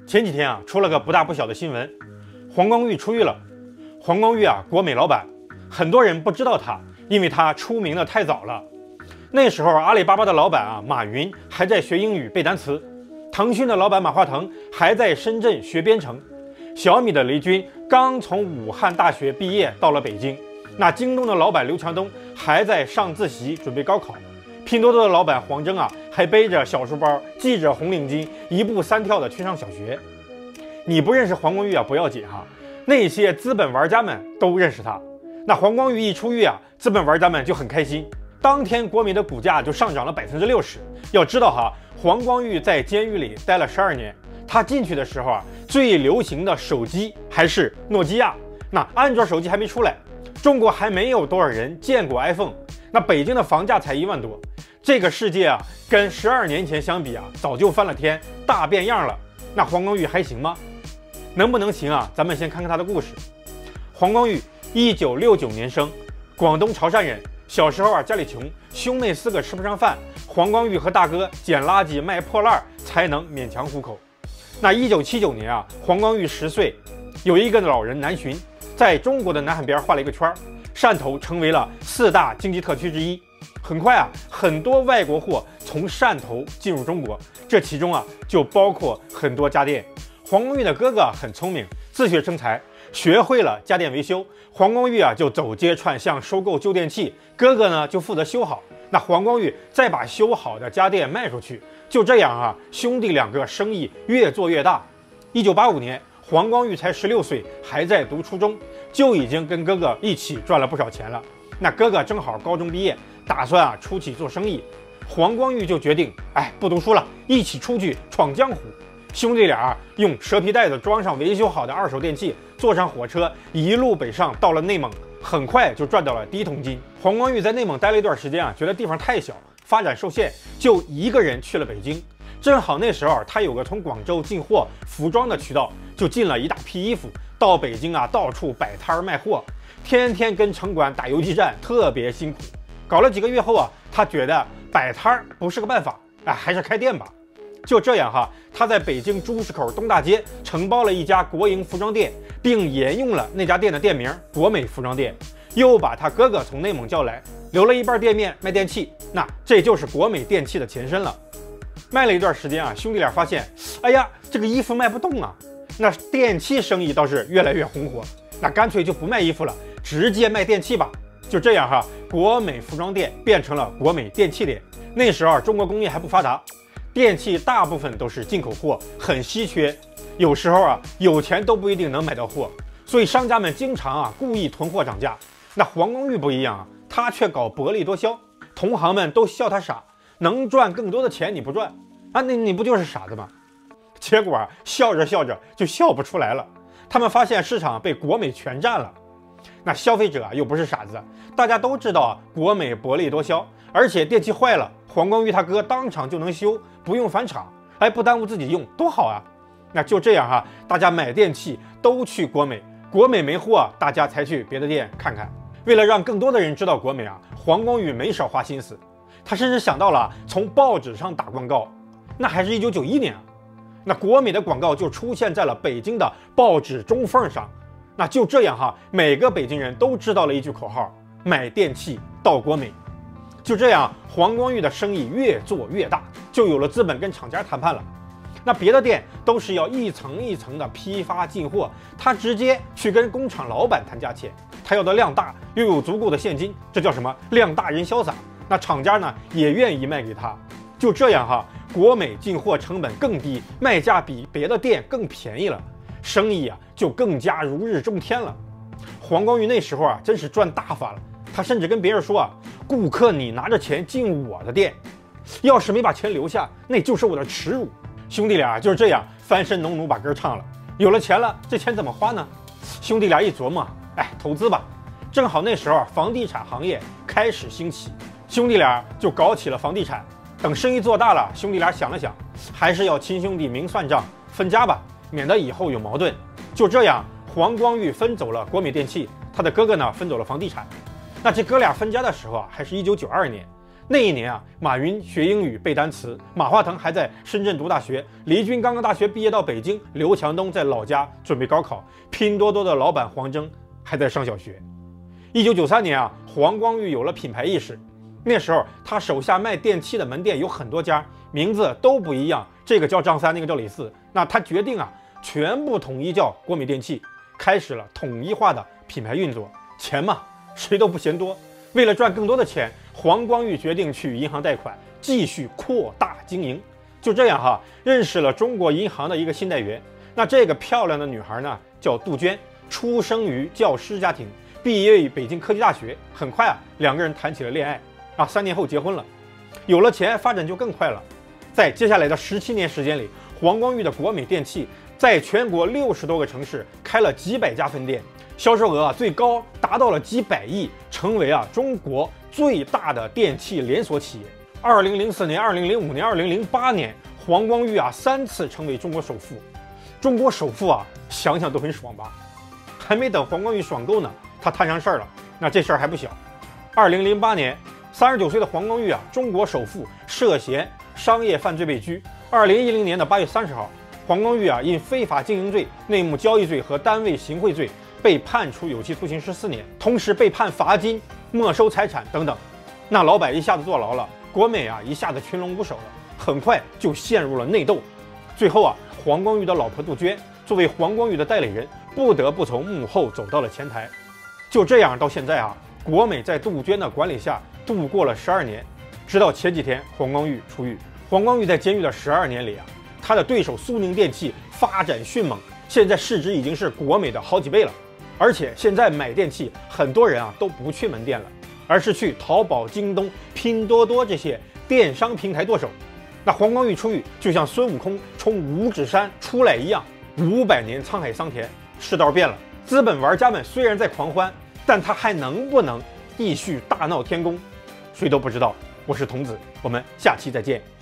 前几天啊，出了个不大不小的新闻，黄光裕出狱了。黄光裕啊，国美老板，很多人不知道他，因为他出名的太早了。那时候阿里巴巴的老板啊，马云还在学英语背单词，腾讯的老板马化腾还在深圳学编程，小米的雷军刚从武汉大学毕业到了北京，那京东的老板刘强东还在上自习准备高考。拼多多的老板黄峥啊，还背着小书包，系着红领巾，一步三跳的去上小学。你不认识黄光裕啊，不要紧哈，那些资本玩家们都认识他。那黄光裕一出狱啊，资本玩家们就很开心，当天国美的股价就上涨了60%。要知道哈，黄光裕在监狱里待了12年，他进去的时候啊，最流行的手机还是诺基亚，那安卓手机还没出来，中国还没有多少人见过 iPhone， 那北京的房价才1万多。这个世界啊，跟12年前相比啊，早就翻了天，大变样了。那黄光裕还行吗？能不能行啊？咱们先看看他的故事。黄光裕1969年生，广东潮汕人。小时候啊，家里穷，兄妹4个吃不上饭，黄光裕和大哥捡垃圾卖破烂才能勉强糊口。那1979年啊，黄光裕10岁，有一个老人南巡，在中国的南海边画了一个圈，汕头成为了4大经济特区之一。很快啊，很多外国货从汕头进入中国，这其中啊就包括很多家电。黄光裕的哥哥很聪明，自学成才，学会了家电维修。黄光裕啊就走街串巷收购旧电器，哥哥呢就负责修好。那黄光裕再把修好的家电卖出去，就这样啊，兄弟2个生意越做越大。1985年，黄光裕才16岁，还在读初中，就已经跟哥哥一起赚了不少钱了。那哥哥正好高中毕业，打算啊出去做生意，黄光裕就决定，不读书了，一起出去闯江湖。兄弟俩用蛇皮袋子装上维修好的二手电器，坐上火车一路北上，到了内蒙，很快就赚到了第一桶金。黄光裕在内蒙待了一段时间啊，觉得地方太小，发展受限，就一个人去了北京。正好那时候他有个从广州进货服装的渠道，就进了一大批衣服，到北京啊到处摆摊卖货，天天跟城管打游击战，特别辛苦。搞了几个月后啊，他觉得摆摊不是个办法，还是开店吧。就这样哈，他在北京朱市口东大街承包了一家国营服装店，并沿用了那家店的店名国美服装店，又把他哥哥从内蒙叫来，留了一半店面卖电器，那这就是国美电器的前身了。卖了一段时间啊，兄弟俩发现，这个衣服卖不动啊，那电器生意倒是越来越红火，那干脆就不卖衣服了，直接卖电器吧。就这样哈，国美服装店变成了国美电器店。那时候中国工业还不发达，电器大部分都是进口货，很稀缺，有时候啊有钱都不一定能买到货，所以商家们经常啊故意囤货涨价。那黄光裕不一样啊，他却搞薄利多销，同行们都笑他傻，能赚更多的钱你不赚啊，那你不就是傻子吗？结果啊笑着笑着就笑不出来了，他们发现市场被国美全占了。那消费者啊又不是傻子，大家都知道啊国美薄利多销，而且电器坏了，黄光裕他哥当场就能修，不用返厂，不耽误自己用，多好啊！那就这样哈，大家买电器都去国美，国美没货，大家才去别的店看看。为了让更多的人知道国美啊，黄光裕没少花心思，他甚至想到了从报纸上打广告。那还是1991年啊，那国美的广告就出现在了北京的报纸中缝上。那就这样哈，每个北京人都知道了一句口号：买电器到国美。就这样，黄光裕的生意越做越大，就有了资本跟厂家谈判了。那别的店都是要一层一层的批发进货，他直接去跟工厂老板谈价钱，他要的量大，又有足够的现金，这叫什么？量大人潇洒。那厂家呢也愿意卖给他。就这样哈，国美进货成本更低，卖价比别的店更便宜了，生意啊就更加如日中天了。黄光裕那时候啊真是赚大发了，他甚至跟别人说啊，顾客你拿着钱进我的店，要是没把钱留下，那就是我的耻辱。兄弟俩就是这样翻身农奴把歌唱了。有了钱了，这钱怎么花呢？兄弟俩一琢磨，投资吧。正好那时候房地产行业开始兴起，兄弟俩就搞起了房地产。等生意做大了，兄弟俩想了想，还是要亲兄弟明算账，分家吧，免得以后有矛盾。就这样，黄光裕分走了国美电器，他的哥哥呢分走了房地产。那这哥俩分家的时候啊，还是1992年。 那一年啊，马云学英语背单词，马化腾还在深圳读大学，黎军刚刚大学毕业到北京，刘强东在老家准备高考，拼多多的老板黄峥还在上小学。1993年啊，黄光裕有了品牌意识，那时候他手下卖电器的门店有很多家，名字都不一样，这个叫张三，那个叫李四。那他决定啊，全部统一叫国美电器，开始了统一化的品牌运作。钱嘛，谁都不嫌多。为了赚更多的钱，黄光裕决定去银行贷款，继续扩大经营。就这样哈，认识了中国银行的一个信贷员。那这个漂亮的女孩呢，叫杜鹃，出生于教师家庭，毕业于北京科技大学。很快啊，两个人谈起了恋爱啊，3年后结婚了。有了钱，发展就更快了。在接下来的17年时间里，黄光裕的国美电器在全国60多个城市开了几百家分店，销售额最高达到了几百亿，成为中国最大的电器连锁企业。2004年、2005年、2008年，黄光裕3次成为中国首富。中国首富想想都很爽吧？还没等黄光裕爽够呢，他摊上事儿了。那这事儿还不小。2008年，39岁的黄光裕中国首富，涉嫌商业犯罪被拘。2010年的8月30号，黄光裕因非法经营罪、内幕交易罪和单位行贿罪被判处有期徒刑14年，同时被判罚金、没收财产等等。那老板一下子坐牢了，国美一下子群龙无首了，很快就陷入了内斗。最后黄光裕的老婆杜鹃作为黄光裕的代理人，不得不从幕后走到了前台。就这样到现在国美在杜鹃的管理下度过了12年，直到前几天黄光裕出狱。黄光裕在监狱的12年里他的对手苏宁电器发展迅猛，现在市值已经是国美的好几倍了。而且现在买电器，很多人都不去门店了，而是去淘宝、京东、拼多多这些电商平台剁手。那黄光裕出狱，就像孙悟空从五指山出来一样，500年沧海桑田，世道变了。资本玩家们虽然在狂欢，但他还能不能继续大闹天宫，谁都不知道。我是童子，我们下期再见。